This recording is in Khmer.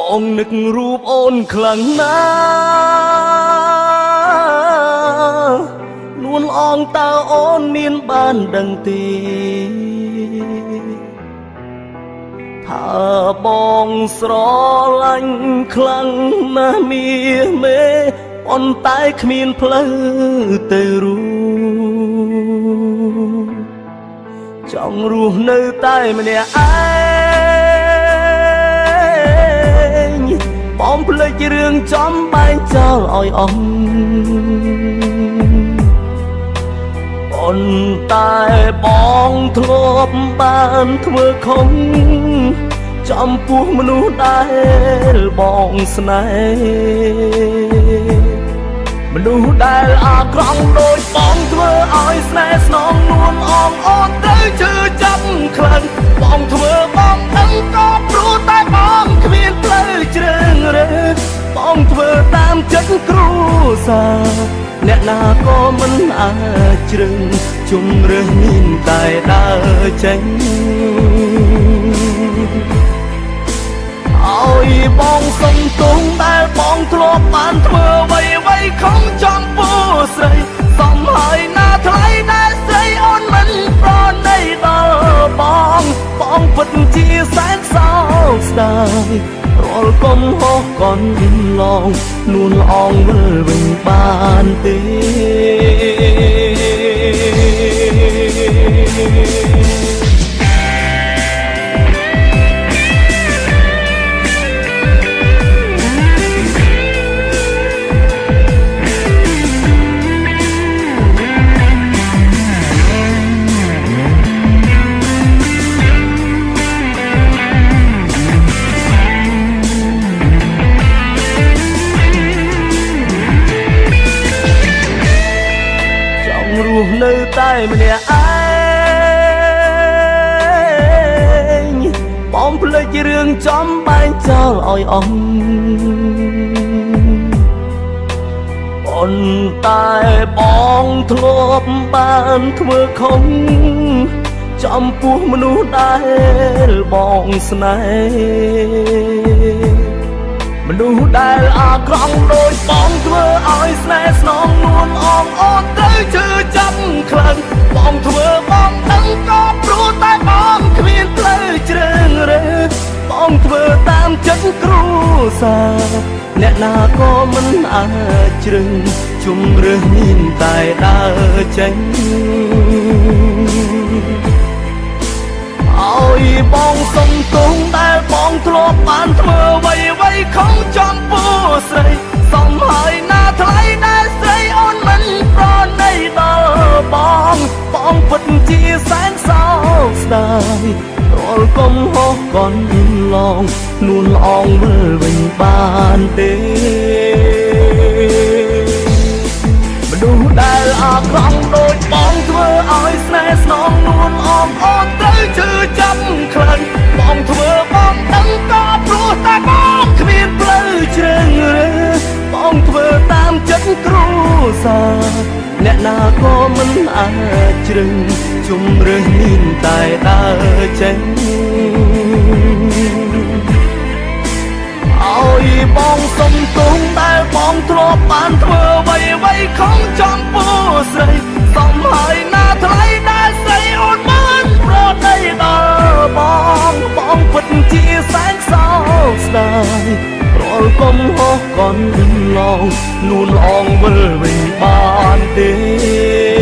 បងនឹករូបអូនខ្លាំងណាស់នួនអងតើអូនមានបានដឹងទេថាបងស្រឡាញ់ខ្លាំងណាស់មាសមេប៉ុន្តែគ្មានផ្លូវទៅរួចង់រស់នៅតែម្នាក់ឯងបងភ្លេចរឿងចំបែងចោលឲ្យអស់ប៉ុន្តែបងធ្លាប់បានធ្វើខុសចំពោះមនុស្សដែលបងស្នេហ៍មនុស្សដែលអាក្រក់ដូចបងធ្វើឲ្យស្នេហ៍ស្នងនួនអងអូនត្រូវជឿចាប់ខ្លាំងបងធ្វើបងដឹងក៏ព្រោះតែបងគ្មានផ្លូវជ្រើងរើសបងធ្វើតាមចិត្តគ្រួសារអ្នកណាក៏មិនអាចជ្រឹងជំរឿសមានតែដើរចេញឲ្យបងសុំទុំដែលបងធ្លាប់បានធ្វើអ្វីខំចំពោះស្រីសំហើយណាថ្លៃដែលស្រីអូនមិនប្រណីដល់បងពិតជាសែនសោកស្ដាយរាល់កំហុសកូនឡងនួនអងវិលវិញបានទេនៅតែម្នាក់ឯងបងភ្លេចរឿងចំបែងចោលឲ្យអស់ប៉ុន្តែបងធ្លាប់បានធ្វើខុសចំពោះមនុស្សដែលបងស្នេហ៍មនុស្សដែលអាក្រក់ដូចបងធ្វើឲ្យស្នេហ៍ស្នងនួនអងអូនត្រូវជឿចាប់ខ្លាំងបងធ្វើបងដឹងក៏ព្រោះតែបងគ្មានផ្លូវជ្រើងរើសបងធ្វើតាមចិត្តគ្រួសារអ្នកណាក៏មិនអាចជ្រឹងជំរឿសមានតែដើរចេញឲ្យបងសុំទុំដែលបងធ្លាប់បានធ្វើអ្វីខំចំពោះស្រីសំហើយណាថ្លៃដែលស្រីអូនមិនប្រណីដល់បងពិតជាសែនសោកស្ដាយរាល់កំហុសកូនឡងនួនអងវិលវិញបានទេមនុស្សដែលអាក្រក់ដូចបងធ្វើឲ្យស្នេហ៍ស្នងនួនអងអូនត្រូវជឿចាប់ខ្លាំងបងធ្វើបងដឹងក៏ព្រោះតែបងគ្មានផ្លូវជ្រើងរើសបងធ្វើតាមចិត្តគ្រួសារអ្នកណាក៏មិនអាចជ្រឹងជំរឿសមានតែដើរចេញឲ្យបងសុំទុំដែលបងធ្លាប់បានធ្វើអ្វីខំចំពោះស្រីសំហើយណាថ្លៃដែលស្រីអូនមិនប្រណីដល់បងពិតជាសែនសោកស្ដាយរាល់កំហុសកូនឡងនួនអងវិលវិញបានទេ